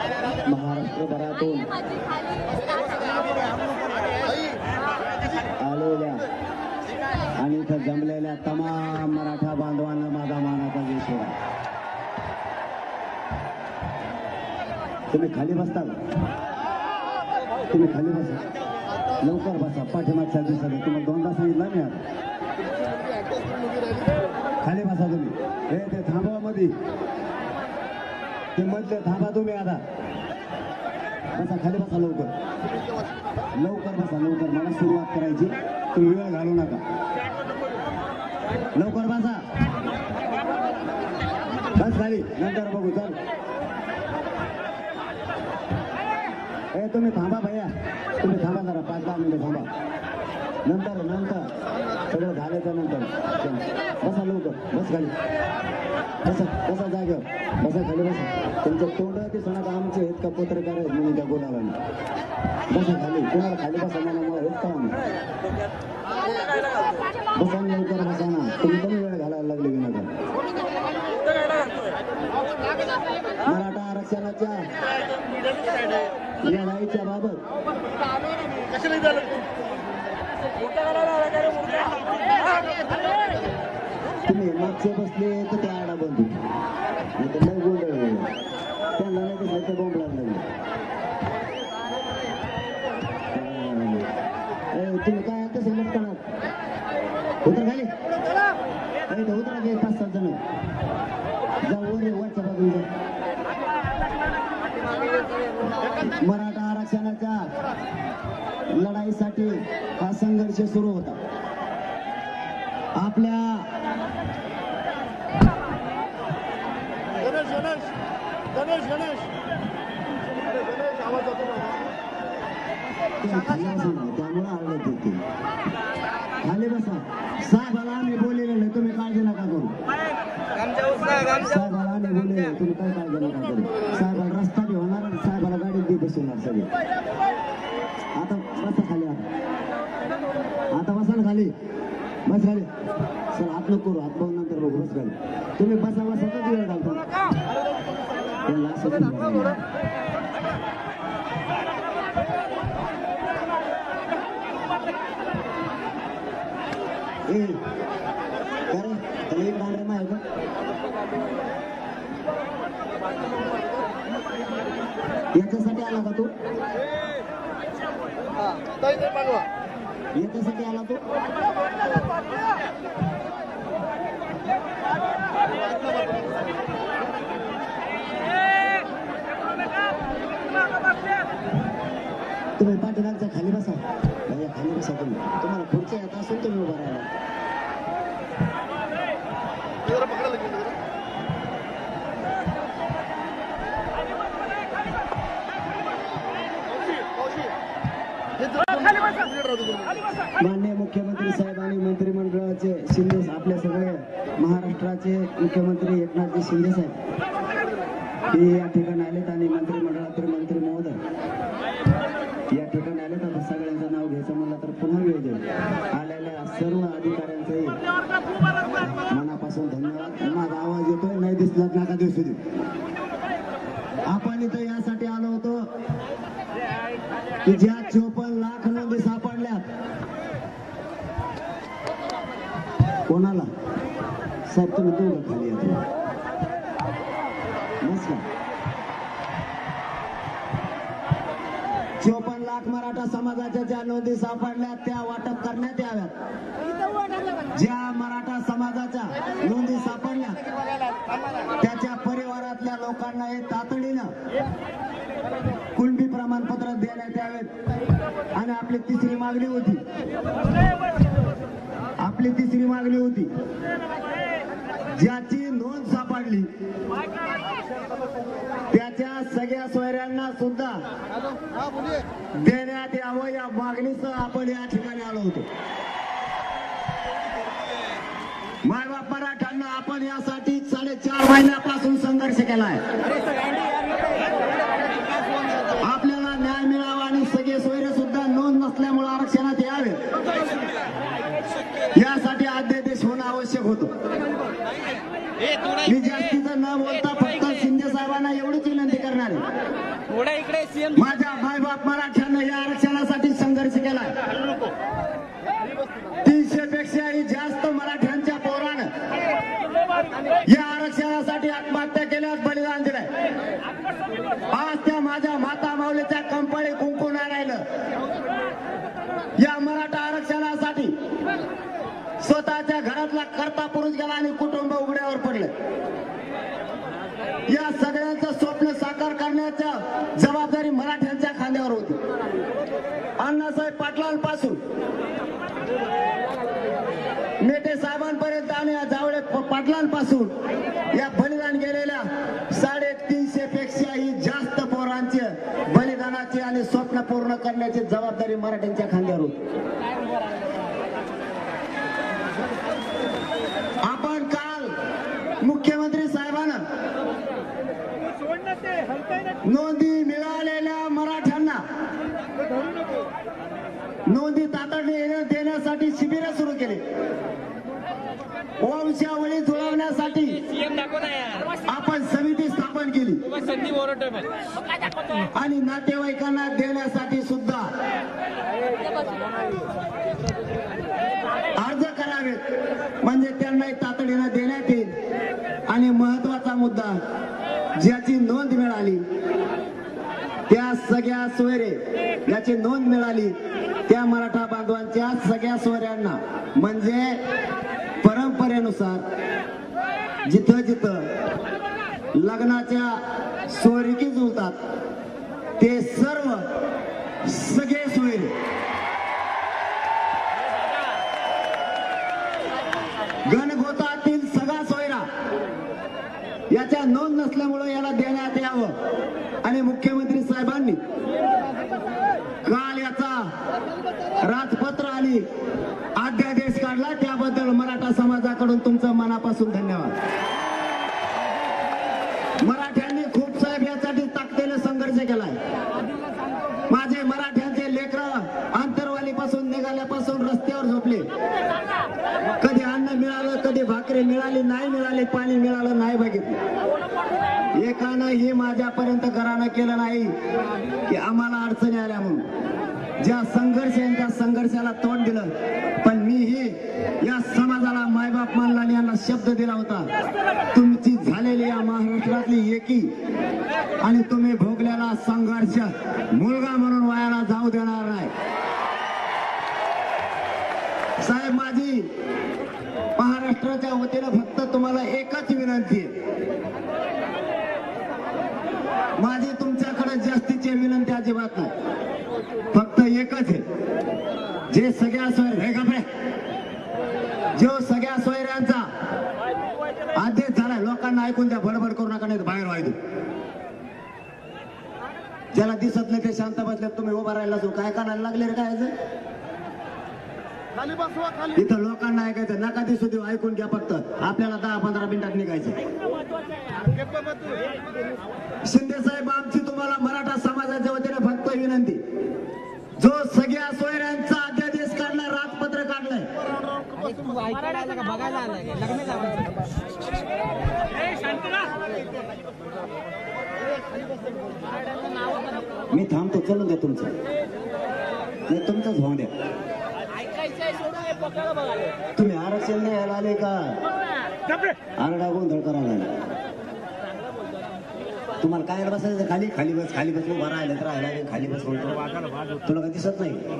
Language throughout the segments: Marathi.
महाराष्ट्रभरातून आलेल्या आणि इथं जमलेल्या तमाम मराठा बांधवांना माझा मानाचा जय शिवराय. तुम्ही खाली बसता का? तुम्ही खाली बसा, लवकर बसा. पाठीमागच्या दिवसात तुम्हाला दोनदा सांगितलं मी आता. खाली बसा तुम्ही. हे ते थांबवा मध्ये, ते मधले थांबा तुम्ही आता. बसा खाली बसा, लवकर लवकर बसा, लवकर. मला सुरुवात करायची, तुम्ही वेळ घालू नका. लवकर बसा, बस खाली, नंतर बघू. चल ए तुम्ही थांबा भैया, तुम्ही थांबा जरा 5-10 मिनिटं थांबा. नंतर सगळं झाल्याच्या नंतर बसा, लवकर बस खाली. बसा बसा जागेवर बसा, खाली बसा. तुमचं तोंड ते सणात आमचे आहेत का पत्रकार आहेत म्हणून त्या बोलायला. बसा खाली, कुणाला खाली बसा मला हेच का आम्ही. बसा लवकर बसा ना, तुम्ही कमी वेळ घालायला लागले विनाकारण. मराठा आरक्षणाच्या लढाईच्या बाबत तुम्ही मागचे बसले तर ते आडा बंधू लय गोंधळ त्यांना नाही दिसलं ते बॉम्ब लागला. तुम्ही काय कसं लटकणार? उतर खाली, उतरा गे 5-7 जण जाऊ वर वरच्या बाजूला. मराठा आरक्षणाच्या लढाईसाठी हा संघर्ष सुरू होता. आपल्या त्यामुळे आढळत होते. खाली बसा. साहेबाला आम्ही बोललेलं, तुम्ही काळजी नका करू. साहेबाला आम्ही बोललेलं, तुम्ही काय काळजी नका करू. साहेबाला रस्ता बी होणार, साहेबाला गाडीत बी बसवणार सगळे. आता बसा खाली, आता बसा ना खाली, बस खाली. सर हात नको करू, हात पाहून नंतर बघू. बस खाली तुम्ही, बसा बसा तर वेळ घालतो. याच्यासाठी आला का तू? याच्यासाठी आला तू? तुम्ही पाठीमागच्या खाली बसा, खाली बसा. तुम्हाला पुढच्या येत असेल तुम्ही उभा राहा. माननीय मुख्यमंत्री साहेब आणि मंत्रिमंडळाचे शिंदे, आपल्या सगळे महाराष्ट्राचे मुख्यमंत्री एकनाथजी शिंदे साहेब हे या ठिकाणी आलेत आणि मंत्रिमंडळातील मंत्री महोदय या ठिकाणी आलेत. आता सगळ्यांचं नाव घ्यायचं म्हणलं तर पुन्हा वेळ देईल. आलेल्या सर्व अधिकाऱ्यांचंही मनापासून धन्यवाद. माझा आवाज येतोय, नाही दिसला नका दिवशी देऊ. आपण इथं यासाठी आलो होतो की ज्या 54 लाख नोंदी सापडल्यात, कोणाला साहेब तुम्ही दोघं खाली येतो बस का. 54 लाख मराठा समाजाच्या ज्या नोंदी सापडल्यात त्या वाटप करण्यात याव्यात. ज्या मराठा समाजाच्या नोंदी सापडल्या त्याच्या परिवारातल्या लोकांना हे तातडीनं कुणबी प्रमाणपत्र देण्यात यावेत. आणि आपली तिसरी मागणी होती, ज्याची नोंद सापडली त्याच्या सगळ्या सोयऱ्यांना सुद्धा देण्यात यावं, या मागणीसह आपण या ठिकाणी आलो होतो. मायबाप मराठ्यांना आपण यासाठी 4.5 महिन्यापासून संघर्ष केलाय. आपल्याला न्याय मिळावा आणि सगळे सोयरे सुद्धा नोंद नसल्यामुळे आरक्षणात यावे यासाठी अध्यादेश होणं आवश्यक होतं. मी जास्तीचं न बोलता फक्त शिंदे साहेबांना एवढीच विनंती करणार आहे, माझ्या मायबाप मराठ्यांना या आरक्षणासाठी संघर्ष केलाय. 300 पेक्षाही जास्त मराठ्यांच्या पोरानं या आरक्षणासाठी आत्महत्या केल्यास बलिदान दिलंय. आज त्या माझ्या माता माऊलीच्या कंपाळी कुंकू नाही राहिलं. या मराठा आरक्षणासाठी स्वतःच्या घरातला करता पुरुष गेला आणि कुटुंब उघड्यावर पडलं. या सगळ्यांचं स्वप्न साकार करण्याची जबाबदारी मराठ्यांच्या खांद्यावर होती. अण्णासाहेब पाटलांपासून मेटे साहेबांपर्यंत आणि जावळे पाटलांपासून या बलिदान गेलेल्या 350 पेक्षाही जास्त पोरांचे बलिदानाची आणि स्वप्न पूर्ण करण्याची जबाबदारी मराठ्यांच्या खांद्यावर होती. आपण काल मुख्यमंत्री साहेबांना नोंदी मिळालेल्या मराठ्यांना नोंदी तातडीने देण्यासाठी शिबिर सुरू केले. वंशावळी जुळवण्यासाठी आपण समिती स्थापन केली आणि नातेवाईकांना देण्यासाठी सुद्धा अर्ज करावेत, म्हणजे त्यांनाही तातडीने देण्यात येईल. आणि महत्वाचा मुद्दा, ज्याची नोंद मिळाली त्या सगळ्या सोयरे, ज्याची नोंद मिळाली त्या मराठा बांधवांच्या सगळ्या सोयऱ्यांना, म्हणजे परंपरेनुसार जिथं जिथं लग्नाच्या सोयरीकी जुळतात ते सर्व सगळे सोयरे गणगोतातील सगळा सोयरा याच्या नोंद नसल्यामुळे याला देण्यात यावं. आणि मुख्यमंत्री साहेबांनी काल याचा राजपत्र आणि अध्यादेश काढला, त्याबद्दल मराठा समाजाकडून तुमचं मनापासून धन्यवाद. मराठ्यांनी खूप साहेब यासाठी ताकदीने संघर्ष केलाय. माझे मराठ्यांचे लेकरं अंतरवालीपासून निघाल्यापासून रस्त्यावर झोपले. कधी अन्न मिळालं, कधी भाकरी मिळाली नाही मिळाली, पाणी मिळालं नाही बघितलं. एकानंही माझ्यापर्यंत घरानं केलं नाही की आम्हाला अडचणी आल्या म्हणून. ज्या संघर्षांच्या संघर्षाला तोंड दिलं, पण मीही या समाजाला मायबाप मानला आणि यांना शब्द दिला होता, तुमची झालेली या महाराष्ट्रातली एकी आणि तुम्ही भोगलेला संघर्ष मुलगा म्हणून वायाला जाऊ देणार नाही. साहेब, माझी महाराष्ट्राच्या वतीनं फक्त तुम्हाला एकच विनंती आहे. माझी तुमच्याकडे जास्तीची विनंती अजिबात नाही, फक्त एकच आहे. जे सगळ्या सोयरे जो सगळ्या सोयऱ्यांचा आदेश झाला, लोकांना ऐकून द्या, बडबड करू नका, नाही बाहेर व्हायचं. ज्याला दिसत नाही ते शांत बसले, तुम्ही उभा राहिला असो, काय कानाला लागले रे काय? इथं लोकांना ऐकायचं नका, दिसू देऊ, ऐकून घ्या फक्त. आपल्याला 10-15 मिनिटात निघायचं. शिंदे साहेब, आमची तुम्हाला मराठा समाजाच्या वतीने फक्त विनंती, जो सगळ्या सोयऱ्यांचा अध्यादेश काढलाय, राजपत्र काढलंय, मी थांबतो, चलून द्या तुमचं, तुमचंच होऊन द्या. तुम्ही आरक्षण द्यायला आले का आरडा गोंधळ करायला आले? तुम्हाला काय बसायचं? खाली खाली बस, खाली बस. उभा राहिलं तर राहिला, खाली बस म्हणतो, तुला काय दिसत नाही?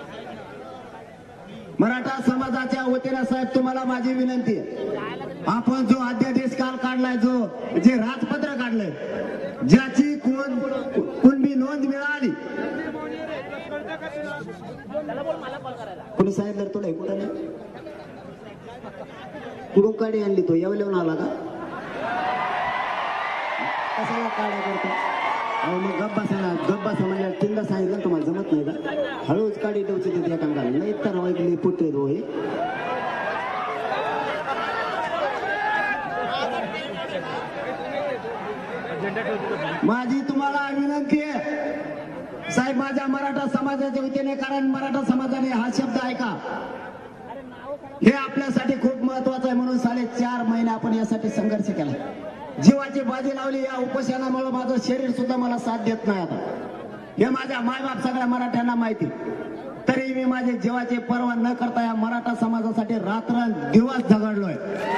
मराठा समाजाच्या वतीने साहेब तुम्हाला माझी विनंती आहे, आपण जो अध्यादेश काल काढलाय, जे राजपत्र काढलंय, ज्याची कुणबी नोंद मिळाली, कोणी सांगितलं तुला? कुठं नाही, कुठून काढी आणली? तो येवलेऊन आला का? कशाला काढा करतो? अहो मग गप्पा सांगा, गप्पा समजल्या. तीनदा सांगितलं तुम्हाला जमत नाही का? हळूच काढी ठेवची तिथे एखादा, नाही तर वाईकली पुटे रो. हे माझी तुम्हाला विनंती आहे साहेब, माझ्या मराठा समाजाच्या वतीने, कारण मराठा समाजाने हा शब्द ऐका, हे आपल्यासाठी खूप महत्वाचं आहे. म्हणून 4.5 महिने आपण यासाठी संघर्ष केला. जीवाची बाजी लावली या उपोषणामुळे माझं शरीर सुद्धा मला साथ देत नाही आता, हे माझ्या मायबाप सगळ्या मराठ्यांना माहिती. तरी मी माझे जीवाची पर्वा न करता या मराठा समाजासाठी रात्र दिवस झगडलोय.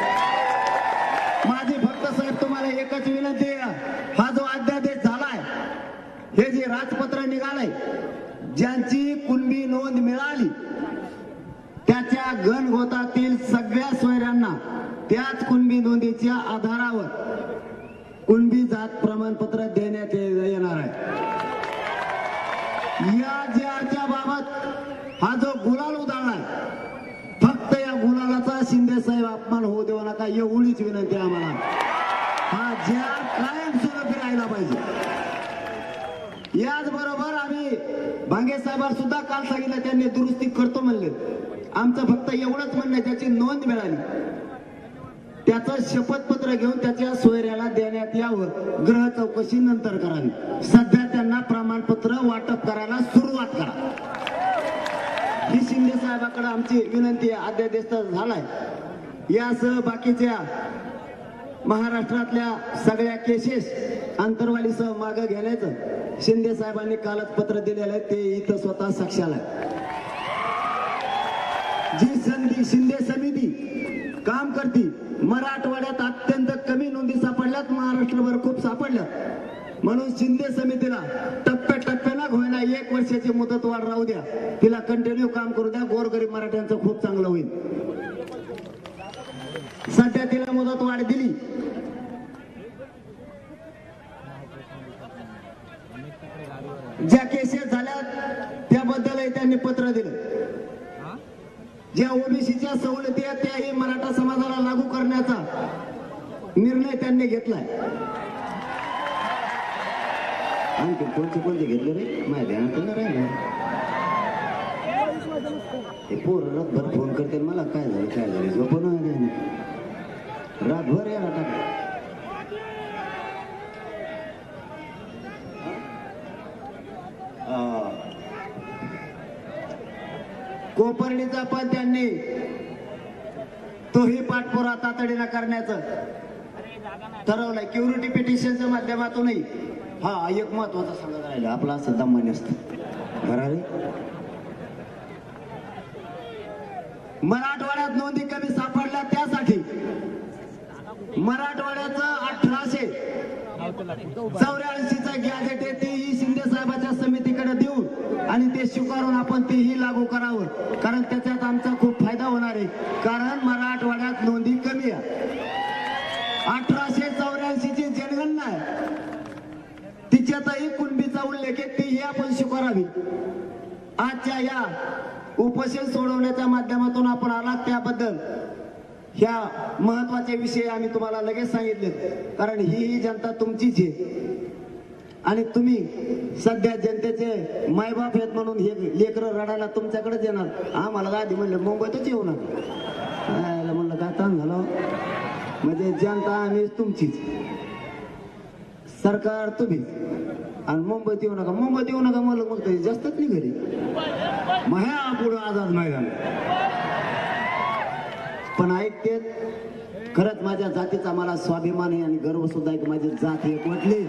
माझी फक्त साहेब तुम्हाला एकच विनंती आहे, हा जो अध्यादेश झालाय, हे जे राजपत्र निघालंय, ज्यांची कुणबी नोंद मिळाली त्याच्या गणगोतातील सगळ्या सोयऱ्यांना त्याच कुणबी नोंदीच्या आधारावर कुणबी जात प्रमाणपत्र देण्यात येणार आहे. या ज्याच्या बाबत हा जो गुलाल उधळलाय, फक्त या गुलालाचा शिंदे साहेब अपमान होऊ देऊ नका, एवढीच विनंती आम्हाला. हा ज्या कायम स्वरूपी राहिला पाहिजे. याचबरोबर आम्ही भांगे साहेबांना सुद्धा काल सांगितलं, त्यांनी दुरुस्ती करतो म्हणले. आमचं फक्त एवढंच म्हणणं आहे, त्याची नोंद मिळाली, त्याचं शपथपत्र घेऊन त्याच्या सोयऱ्याला देण्यात यावं. ग्रह चौकशी नंतर करावी. सध्या त्यांना प्रमाणपत्र वाटप करायला सुरुवात करा, ही शिंदे साहेबांकडे आमची विनंती आहे. अध्यादेश तर झालाय, यासह बाकीच्या महाराष्ट्रातल्या सगळ्या केसेस अंतरवालीसह मागे घेण्याचं शिंदे साहेबांनी कालच पत्र दिलेलं आहे, ते इथं स्वतः साक्षाला आहे. जी शिंदे समिती काम करती, मराठवाड्यात अत्यंत कमी नोंदी सापडल्यात, महाराष्ट्रभर खूप सापडल्यात. म्हणून शिंदे समितीला टप्प्याटप्प्यानं होईना 1 वर्षाची मुदतवाढ राहू द्या, तिला कंटिन्यू काम करू द्या. गोरगरीब मराठ्यांचं खूप चांगलं होईल. सध्या तिला मुदतवाढ दिली, ज्या केसेस झाल्या त्याबद्दलही त्यांनी पत्र दिलं. ज्या ओबीसीच्या सवलती आहेत त्याही मराठा समाजाला लागू करण्याचा निर्णय त्यांनी घेतलाय. आणखी कोणते घेतले रे, माझ्या ध्यानात नाही राहिलं. हे पोर रातभर फोन करते मला, काय झालं झोपण रातभर या टाका. कोपर्डीचा पण त्यांनी तोही पाठपुरा तातडीनं करण्याचं ठरवलंय. क्युरिटी पिटिशनच्या माध्यमातूनही. हा एक महत्वाचं सांगत राहिलं, आपला असं दम्माने असतं बराबर. मराठवाड्यात नोंदी कमी सापडल्या, त्यासाठी मराठवाड्याचं 1884चा गॅजेट आहे, तेही शिंदे साहेबांच्या समितीकडे देऊन आणि ते स्वीकारून आपण तेही लागू करावं, कारण त्याच्यात आमचा खूप फायदा होणार आहे. कारण मराठवाड्यात नोंदी कमी आहे. 1884ची जनगणना आहे, तिच्यातही कुणबीचा उल्लेख आहे, तेही आपण स्वीकारावी. आजच्या या उपोषण सोडवण्याच्या माध्यमातून आपण आलात त्याबद्दल ह्या महत्वाचे विषय आम्ही तुम्हाला लगेच सांगितले, कारण ही जनता तुमचीच आहे आणि तुम्ही सध्या जनतेचे मायबाप आहेत, म्हणून हे लेकरं रडायला तुमच्याकडेच येणार. आम्हाला आधी म्हणलं मुंबईतच येऊ नका, म्हणलं काय ताण झालं. म्हणजे जनता आम्ही तुमचीच, सरकार तुम्ही, आणि मुंबईत येऊ नका. मुंबईत येऊ नका मला म्हणतो जास्तच नाही घरी, मग ह्या पुढं आझाद मैदान. पण ऐकते, खरंच माझ्या जातीचा मला स्वाभिमान आहे आणि गर्व सुद्धा आहे की माझी जात एक म्हटली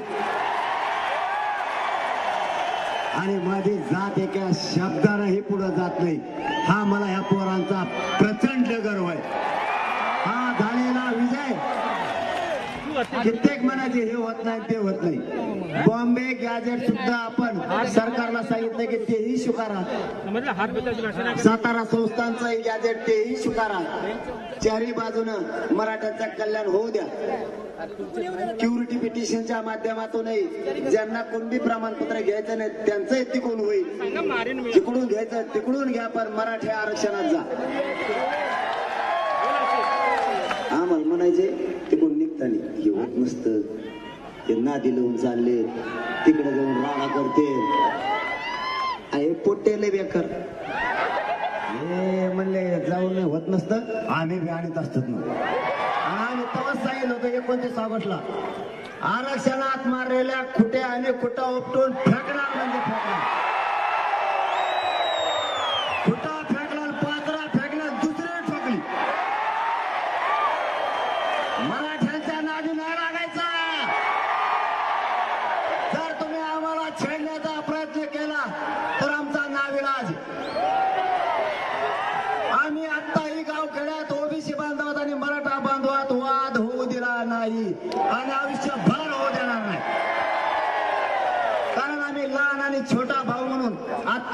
आणि माझी जात एका शब्दानंही पुढे जात नाही. हा मला ह्या पोरांचा प्रचंड गर्व आहे. हा झालेला विजय कित्येक म्हणायचे हे होत नाही ते होत नाही. बॉम्बे गॅजेट सुद्धा आपण सरकारला सांगितलं की तेही स्वीकारा. सातारा संस्थांचं गॅजेट तेही स्वीकारा. चारही बाजूनं मराठ्यांचं कल्याण होऊ द्या. क्युरिटी पिटिशनच्या माध्यमातूनही ज्यांना कुणबी प्रमाणपत्र घ्यायचं नाही त्यांचंही तिकडून होईल. तिकडून घ्यायचं तिकडून घ्या, पण मराठी आरक्षणात जा. आम्हाला म्हणायचे तिकडून निघताना हे होत नसतं, ते नादी लावून चालले, तिकडे जाऊन राडा करते, आहे पोट्टेले बेकार. हे म्हणले जाऊन होत नसतं, आम्ही बी आणत असतात ना. आम्ही तेव्हाच सांगितलं होतं 29 ऑगस्टला आरक्षणात मारलेल्या खुट्या आणि खुटा उपटून फेकणार म्हणजे फेकणार. खुटा फेकला, पात्रा फेकला, दुसरी ठोकली. मराठ्यांच्या नादी नाही लागायचा.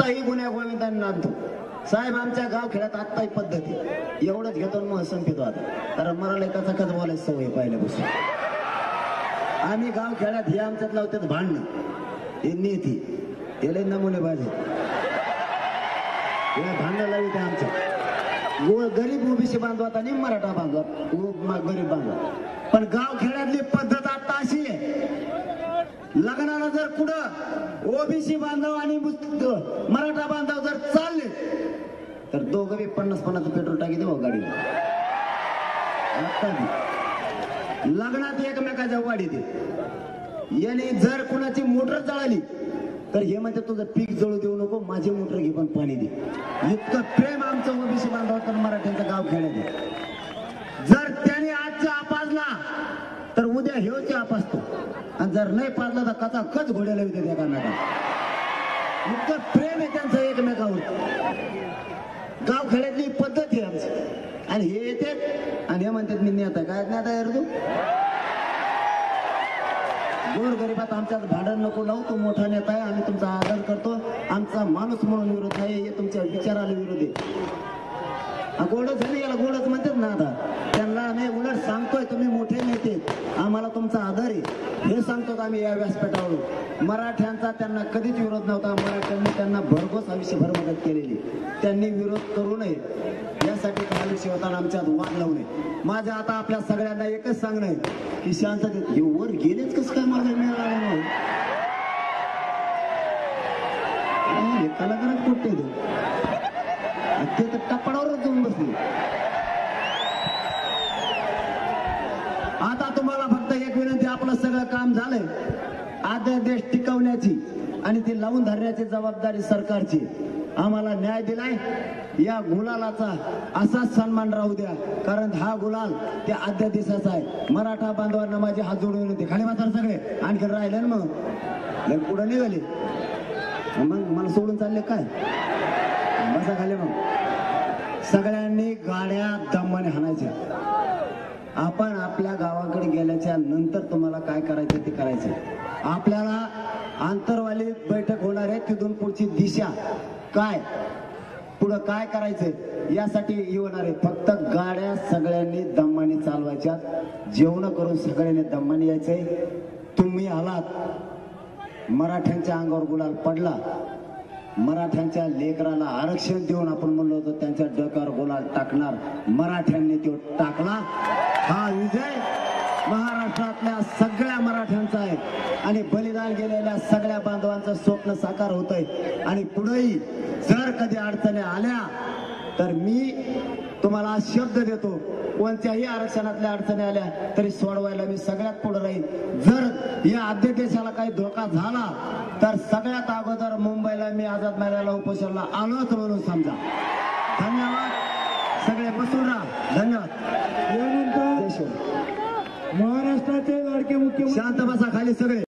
आत्ताही गुन्ह्या गोविंदांना नांदतो साहेब. आमच्या गाव खेड्यात आत्ताही पद्धती एवढंच घेतो मग संपितो आता, कारण मला एकाचा कच बोलायची सवय पहिल्यापासून. आम्ही गाव खेड्यात हे आमच्यात लावतात भांडणं, हे नीती त्याला नमुने पाहिजे भांडणं लावी ते आमच्या गरीब ओबीसी बांधवात आणि मराठा बांधवात गरीब बांधवात. पण गाव खेड्यातली पद्धत आता अशी आहे, लग्नाला जर कुठं ओबीसी बांधव आणि मराठा बांधव जर चालले तर दोघं बी 50-50 पेट्रोल टाकी देऊ गाडीला. लग्नात एकमेकाच्या वाढी दे. याने जर कुणाची मोटर जळाली तर हे म्हणते तुझं पीक जळू देऊ नको, माझी मोटर घे पण पाणी दे. इतकं प्रेम आमचं ओबीसी बांधव तर मराठ्यांचं गाव खेड्यात. जर त्याने आज चहा पाजला तर उद्या ह्यो चहा पाजतो, आणि जर नाही पाजला तर कचा कच घोड्याला विकत त्या कर्नाटक. इतकं प्रेम आहे त्यांचं एकमेकावर. गाव खेड्यातली पद्धत आहे आमची. आणि हे येतात आणि हे म्हणतात मी नेता. काय नेता यार तू? गोर गरीबात आमच्यात भांडण नको लावू. तो मोठा नेता आहे, आम्ही तुमचा आदर करतो. आमचा माणूस म्हणून विरोध आहे, हे तुमच्या विचाराला विरोध आहे. गोडच झाली याला गोडच म्हणतात ना. आता त्यांना आम्ही उलट सांगतोय तुम्ही मोठे नेते, आम्हाला तुमचा आदर आहे हे सांगतो आम्ही या व्यासपीठावर. मराठ्यांचा त्यांना कधीच विरोध नव्हता. मराठ्यांनी त्यांना भरघोस आयुष्यभर मदत केलेली. त्यांनी विरोध करू नये यासाठी आयुष्य होताना आमच्यात वाद लावू नये. माझं आता आपल्या सगळ्यांना एकच सांगणं आहे की शांततेत हे वर गेलेच कसं काय मला मिळालं. कलाकारात कुठे ते तर टप्पाडावरच जाऊन बसले. आता तुम्हाला फक्त एक विनंती, आपलं सगळं काम झालंय. अध्यादेश टिकवण्याची आणि ते लावून धरण्याची जबाबदारी सरकारची. आम्हाला न्याय दिलाय, या गुलालाचा असाच सन्मान राहू द्या, कारण हा गुलाल त्या अध्यादेशाचा आहे. मराठा बांधवांना माझे हात जोडून विनंती, खाली मात्र सगळे आणखी राहिले ना मग पुढे निघाले, मग मला सोडून चालले काय? बसा खाली. मग सगळ्यांनी गाड्या दमाने हाणायच्या. आपण आपल्या गावाकडे गेल्याच्या नंतर तुम्हाला काय करायचं ते करायचं. आपल्याला आंतरवाली बैठक होणार आहे, तिथून पुढची दिशा काय, पुढं काय करायचं यासाठी होणार आहे. फक्त गाड्या सगळ्यांनी दमाने चालवायच्या, जेवण करून सगळ्यांनी दमाने यायचंय. तुम्ही आलात, मराठ्यांच्या अंगावर गुलाल पडला, मराठ्यांच्या लेकराला आरक्षण देऊन आपण म्हणलो होतो त्यांच्या डोक्यावर गुलाल टाकणार, मराठ्यांनी तो टाकला. हा विजय महाराष्ट्रातल्या सगळ्या मराठ्यांचा आहे आणि बलिदान गेलेल्या सगळ्या बांधवांचं स्वप्न साकार होतंय. आणि पुढेही जर कधी अडचणी आल्या तर मी तुम्हाला शब्द देतो, कोणत्याही आरक्षणातल्या अडचणी आल्या तरी सोडवायला मी सगळ्यात पुढे राहील. जर या अध्यादेशाला काही धोका झाला तर सगळ्यात अगोदर मुंबईला मी आझाद मैदानाला उपोषणाला आलोच म्हणून समजा. धन्यवाद. सगळे बसून राहा. धन्यवाद. महाराष्ट्राचे लाडके मुख्यमंत्री शांत बसा खाली सगळे.